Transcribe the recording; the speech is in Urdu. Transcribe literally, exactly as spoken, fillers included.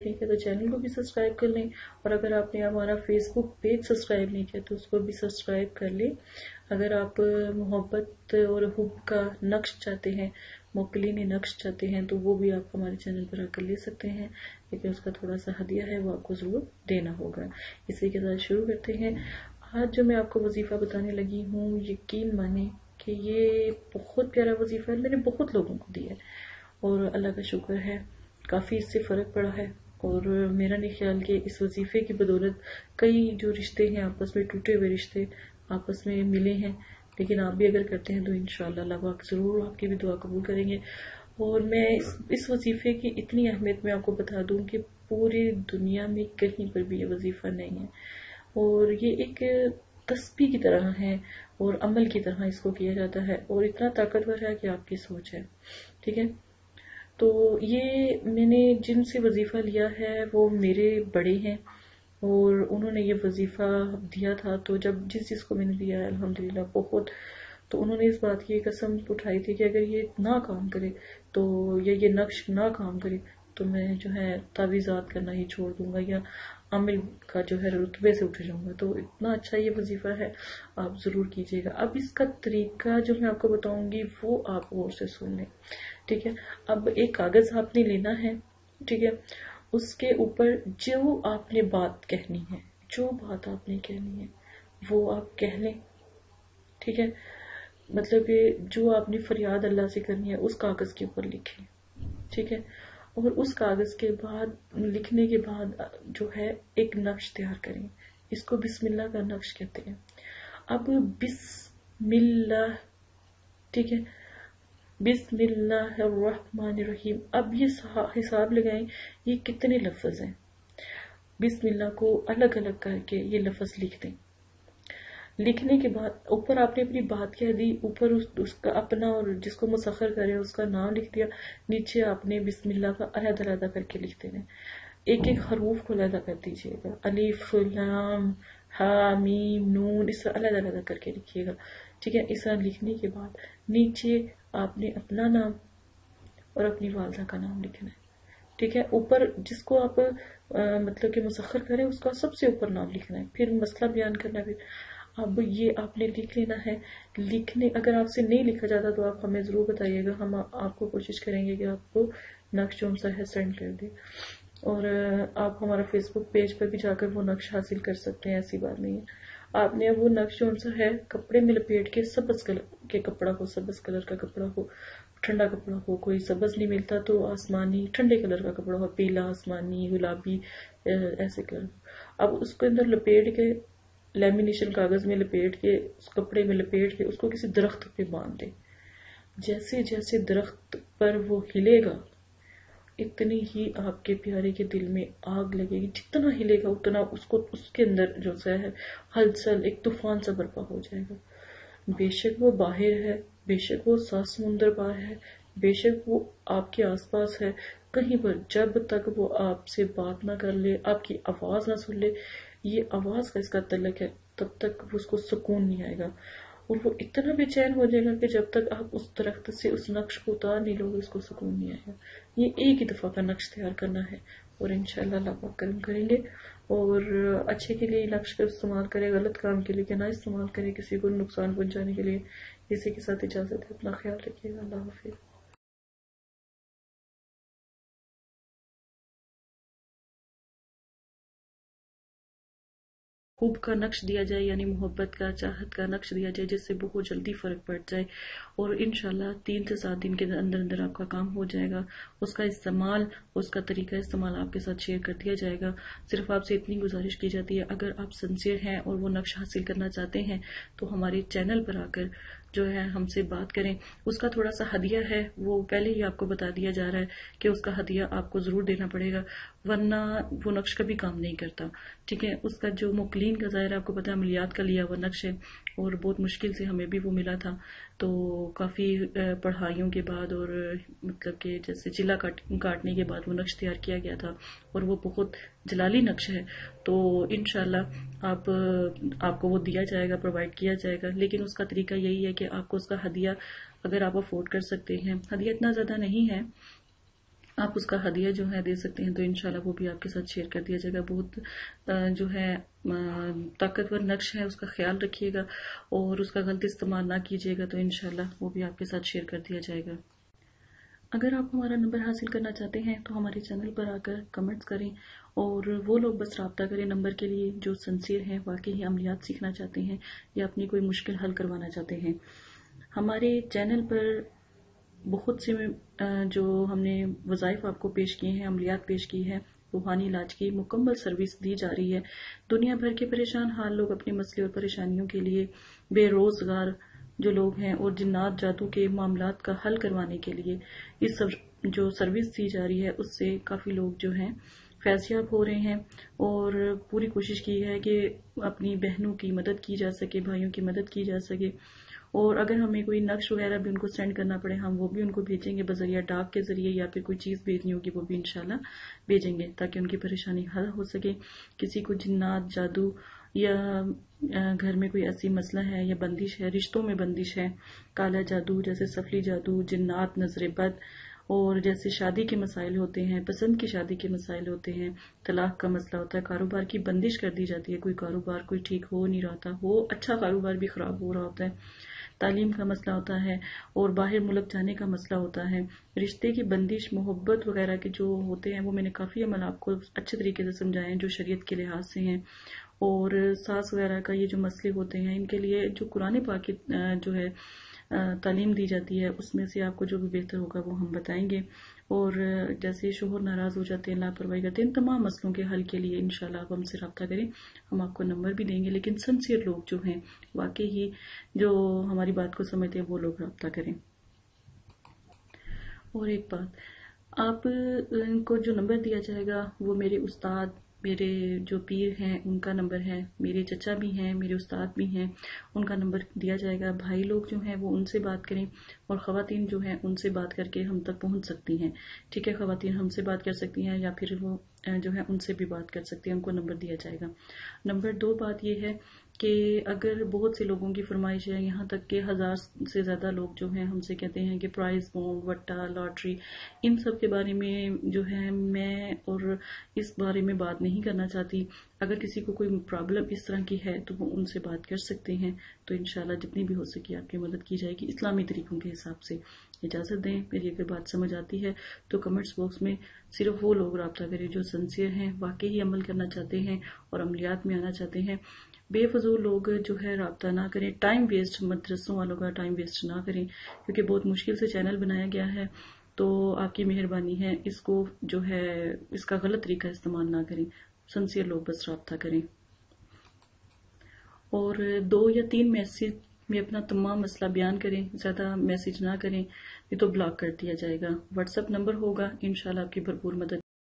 ٹھیک ہے، تو چینل کو بھی سبسکرائب کر لیں، اور اگر آپ نے ہمارا فیس بک پیج سبسکرائب نہیں کیا تو اس کو بھی سبسکرائب کر لیں۔ اگر آپ محبت اور حب کا نقش چاہتے ہیں، موکلین نقش چاہتے ہیں، تو وہ بھی آپ ہمارے چینل پر آ کر لے سکتے ہیں، لیکن اس کا تھوڑا سا ہدیہ ہے وہ آپ کو ضرور دینا ہوگا۔ اسی کے ساتھ شروع کرتے ہیں۔ آج جو میں آپ کو وظیفہ بتانے لگی ہوں، یقین مانیں کہ یہ بہت پیارا وظیفہ ہے، میں نے بہت لوگوں کو دیا ہے اور اللہ کا شکر ہے کافی اس سے فرق پڑا ہے، اور میرا نہیں خیال کہ اس وظیفے کی بدولت کئی جو رشتے ہیں آپس میں ٹوٹے ہوئے رشتے آپس میں ملے ہیں، لیکن آپ بھی اگر کرتے ہیں تو انشاءاللہ اللہ پاک ضرور آپ کی بھی دعا قبول کریں گے۔ اور میں اس, اس وظیفے کی اتنی اہمیت میں آپ کو بتا دوں کہ پوری دنیا میں کہیں پر بھی یہ وظیفہ نہیں ہے، اور یہ ایک تسبیح کی طرح ہے اور عمل کی طرح اس کو کیا جاتا ہے، اور اتنا طاقتور ہے کہ آپ کی سوچ ہے، ٹھیک ہے۔ تو یہ میں نے جن سے وظیفہ لیا ہے وہ میرے بڑے ہیں، اور انہوں نے یہ وظیفہ دیا تھا، تو جب جس چیز کو میں نے دیا ہے الحمدللہ بہت، تو انہوں نے اس بات کی قسم اٹھائی تھی کہ اگر یہ نہ کام کرے تو یا یہ نقش نہ کام کرے تو میں جو ہے تعویذات کرنا ہی چھوڑ دوں گا، یا عامل کا جو ہے رتبے سے اٹھ جاؤں گا۔ تو اتنا اچھا یہ وظیفہ ہے، آپ ضرور کیجیے گا۔ اب اس کا طریقہ جو میں آپ کو بتاؤں گی وہ آپ غور سے سن لیں، ٹھیک ہے۔ اب ایک کاغذ آپ نے لینا ہے، ٹھیک ہے، اس کے اوپر جو آپ نے بات کہنی ہے، جو بات آپ نے کہنی ہے وہ آپ کہہ لیں، ٹھیک ہے۔ مطلب کہ جو آپ نے فریاد اللہ سے کرنی ہے اس کاغذ کے اوپر لکھیں، ٹھیک ہے۔ اور اس کاغذ کے بعد لکھنے کے بعد جو ہے ایک نقش تیار کریں، اس کو بسم اللہ کا نقش کہتے ہیں۔ اب بسم اللہ، ٹھیک ہے، بسم اللہ الرحمن الرحیم۔ اب یہ حساب لگائیں یہ کتنے لفظ ہیں، بسم اللہ کو الگ الگ کر کے یہ لفظ لکھ دیں۔ لکھنے کے بعد اوپر آپ نے اپنی بات کہہ دی، اوپر اس, اس کا اپنا اور جس کو مسخر کرے اس کا نام لکھ دیا، نیچے آپ نے بسم اللہ کا علیحدہ علیحدہ کر کے لکھ دینا، ایک ایک حروف کو علیحدہ کر دیجیے گا، الف لام ہا میم نون، اس طرح علیحدہ علیحدہ کر کے لکھیے گا، ٹھیک ہے۔ اس طرح لکھنے کے بعد نیچے آپ نے اپنا نام اور اپنی والدہ کا نام لکھنا ہے، ٹھیک ہے۔ اوپر جس کو آپ مطلب کہ مسخر کریں اس کا سب سے اوپر نام لکھنا ہے، پھر مسئلہ بیان کرنا۔ پھر اب یہ آپ نے لکھ لینا ہے۔ لکھنے اگر آپ سے نہیں لکھا جاتا تو آپ ہمیں ضرور بتائیے گا، ہم آپ کو کوشش کریں گے کہ آپ کو نقش جو سا ہے سینڈ کر دیں، اور آپ ہمارا فیس بک پیج پر بھی جا کر وہ نقش حاصل کر سکتے ہیں، ایسی بات نہیں ہے۔ آپ نے وہ نقش جو سا ہے کپڑے میں لپیٹ کے، سبز کلر کے کپڑا ہو، سبز کلر کا کپڑا ہو، ٹھنڈا کپڑا ہو، کوئی سبز نہیں ملتا تو آسمانی ٹھنڈے کلر کا کپڑا ہو، پیلا، آسمانی، گلابی، ایسے کلر، اب اس کے اندر لپیٹ کے لیمینیشن کاغذ میں لپیٹ کے، اس کپڑے میں لپیٹ کے اس کو کسی درخت پہ باندھ دیں۔ جیسے جیسے درخت پر وہ ہلے گا اتنی ہی آپ کے پیارے کے دل میں آگ لگے گی، جتنا ہلے گا اتنا اس کو اس کے اندر جو سا ہے ہلچل، ایک طوفان سا برپا ہو جائے گا۔ بے شک وہ باہر ہے، بے شک وہ سات سمندر پار ہے، بے شک وہ آپ کے آس پاس ہے، کہیں پر جب تک وہ آپ سے بات نہ کر لے، آپ کی آواز نہ سن لے، یہ آواز کا اس کا تعلق ہے، تب تک اس کو سکون نہیں آئے گا، اور وہ اتنا بے چین ہو جائے گا کہ جب تک آپ اس درخت سے اس نقش کو اتار نہیں لو گے اس کو سکون نہیں آئے گا۔ یہ ایک ہی دفعہ کا نقش تیار کرنا ہے، اور انشاءاللہ اللہ پاک کرم کریں گے، اور اچھے کے لیے نقش کا استعمال کرے، غلط کام کے لیے کہ نہ استعمال کرے، کسی کو نقصان پہنچانے کے لیے۔ اسی کے ساتھ اجازت ہے، اپنا خیال رکھیے گا، اللہ حافظ۔ حب کا نقش دیا جائے، یعنی محبت کا، چاہت کا نقش دیا جائے، جس سے بہت جلدی فرق پڑ جائے، اور انشاءاللہ تین سے سات دن کے اندر اندر آپ کا کام ہو جائے گا۔ اس کا استعمال، اس کا طریقہ استعمال آپ کے ساتھ شیئر کر دیا جائے گا۔ صرف آپ سے اتنی گزارش کی جاتی ہے، اگر آپ سنسیئر ہیں اور وہ نقش حاصل کرنا چاہتے ہیں تو ہمارے چینل پر آ کر جو ہے ہم سے بات کریں۔ اس کا تھوڑا سا ہدیہ ہے، وہ پہلے ہی آپ کو بتا دیا جا رہا ہے کہ اس کا ہدیہ آپ کو ضرور دینا پڑے گا، ورنہ وہ نقش کبھی کام نہیں کرتا، ٹھیک ہے۔ اس کا جو موکلین کا ظاہر ہے آپ کو پتا ہے عملیات کا لیا ہوا نقش ہے، اور بہت مشکل سے ہمیں بھی وہ ملا تھا، تو کافی پڑھائیوں کے بعد اور مطلب کہ جیسے چلا کاٹنے کے بعد وہ نقش تیار کیا گیا تھا، اور وہ بہت جلالی نقش ہے، تو انشاءاللہ آپ آپ کو وہ دیا جائے گا، پرووائڈ کیا جائے گا۔ لیکن اس کا طریقہ یہی ہے کہ آپ کو اس کا ہدیہ اگر آپ افورڈ کر سکتے ہیں، ہدیہ اتنا زیادہ نہیں ہے، آپ اس کا ہدیہ جو ہے دے سکتے ہیں، تو انشاءاللہ وہ بھی آپ کے ساتھ شیئر کر دیا جائے گا۔ بہت جو ہے طاقتور نقش ہے، اس کا خیال رکھیے گا اور اس کا غلط استعمال نہ کیجیے گا، تو انشاءاللہ وہ بھی آپ کے ساتھ شیئر کر دیا جائے گا۔ اگر آپ ہمارا نمبر حاصل کرنا چاہتے ہیں تو ہمارے چینل پر آ کر کمنٹس کریں، اور وہ لوگ بس رابطہ کریں نمبر کے لیے جو سنسیئر ہیں، واقعی عملیات سیکھنا چاہتے ہیں یا اپنی کوئی مشکل حل کروانا چاہتے ہیں۔ ہمارے چینل پر بہت سے جو ہم نے وظائف آپ کو پیش کیے ہیں، عملیات پیش کی ہے، روحانی علاج کی مکمل سروس دی جا رہی ہے۔ دنیا بھر کے پریشان حال لوگ اپنے مسئلے اور پریشانیوں کے لیے، بے روزگار جو لوگ ہیں اور جنات جادو کے معاملات کا حل کروانے کے لیے اس جو سروس دی جا رہی ہے اس سے کافی لوگ جو ہیں فیض یاب ہو رہے ہیں، اور پوری کوشش کی ہے کہ اپنی بہنوں کی مدد کی جا سکے، بھائیوں کی مدد کی جا سکے، اور اگر ہمیں کوئی نقش وغیرہ بھی ان کو سینڈ کرنا پڑے ہم وہ بھی ان کو بھیجیں گے بذریعہ ڈاک کے ذریعے، یا پھر کوئی چیز بھیجنی ہوگی وہ بھی انشاءاللہ بھیجیں گے تاکہ ان کی پریشانی حل ہو سکے۔ کسی کو جنات جادو یا گھر میں کوئی ایسی مسئلہ ہے یا بندش ہے، رشتوں میں بندش ہے، کالا جادو جیسے سفلی جادو، جنات، نظر بد، اور جیسے شادی کے مسائل ہوتے ہیں، پسند کی شادی کے مسائل ہوتے ہیں، طلاق کا مسئلہ ہوتا ہے، کاروبار کی بندش کر دی جاتی ہے، کوئی کاروبار کوئی ٹھیک ہو نہیں رہا تھا، وہ اچھا کاروبار بھی خراب ہو رہا ہوتا ہے، تعلیم کا مسئلہ ہوتا ہے، اور باہر ملک جانے کا مسئلہ ہوتا ہے، رشتے کی بندش، محبت وغیرہ کے جو ہوتے ہیں وہ میں نے کافی عمل آپ کو اچھے طریقے سے سمجھائے ہیں جو شریعت کے لحاظ سے ہیں، اور ساس وغیرہ کا یہ جو مسئلے ہوتے ہیں ان کے لیے جو قرآن پاک کی جو ہے تعلیم دی جاتی ہے اس میں سے آپ کو جو بھی بہتر ہوگا وہ ہم بتائیں گے، اور جیسے شوہر ناراض ہو جاتے ہیں، لاپرواہی کرتے ہیں، ان تمام مسئلوں کے حل کے لیے انشاءاللہ آپ ہم سے رابطہ کریں، ہم آپ کو نمبر بھی دیں گے، لیکن سنسیئر لوگ جو ہیں واقعی ہی جو ہماری بات کو سمجھتے ہیں وہ لوگ رابطہ کریں۔ اور ایک بات، آپ کو جو نمبر دیا جائے گا وہ میرے استاد، میرے جو پیر ہیں ان کا نمبر ہے، میرے چچا بھی ہیں، میرے استاد بھی ہیں، ان کا نمبر دیا جائے گا۔ بھائی لوگ جو ہیں وہ ان سے بات کریں، اور خواتین جو ہیں ان سے بات کر کے ہم تک پہنچ سکتی ہیں، ٹھیک ہے، خواتین ہم سے بات کر سکتی ہیں یا پھر وہ جو ہے ان سے بھی بات کر سکتی ہیں، ان کو نمبر دیا جائے گا۔ نمبر دو بات یہ ہے کہ اگر بہت سے لوگوں کی فرمائش ہے، یہاں تک کہ ہزار سے زیادہ لوگ جو ہیں ہم سے کہتے ہیں کہ پرائز بونڈ، وٹا، لاٹری، ان سب کے بارے میں جو ہے میں اور اس بارے میں بات نہیں کرنا چاہتی۔ اگر کسی کو کوئی پرابلم اس طرح کی ہے تو وہ ان سے بات کر سکتے ہیں، تو انشاءاللہ جتنی بھی ہو سکے آپ کی مدد کی جائے گی اسلامی طریقوں کے حساب سے۔ اجازت دیں، میری اگر بات سمجھ آتی ہے تو کمنٹس باکس میں صرف وہ لوگ رابطہ کریں جو سنسیئر ہیں، واقعی عمل کرنا چاہتے ہیں اور عملیات میں آنا چاہتے ہیں۔ بے فضول لوگ جو ہے رابطہ نہ کریں، ٹائم ویسٹ، مدرسوں والوں کا ٹائم ویسٹ نہ کریں، کیونکہ بہت مشکل سے چینل بنایا گیا ہے، تو آپ کی مہربانی ہے اس کو جو ہے اس کا غلط طریقہ استعمال نہ کریں، سنسیئر لوگ بس رابطہ کریں، اور دو یا تین میسیج میں اپنا تمام مسئلہ بیان کریں، زیادہ میسیج نہ کریں، یہ تو بلاک کر دیا جائے گا۔ واٹس ایپ نمبر ہوگا، انشاءاللہ آپ کی بھرپور مدد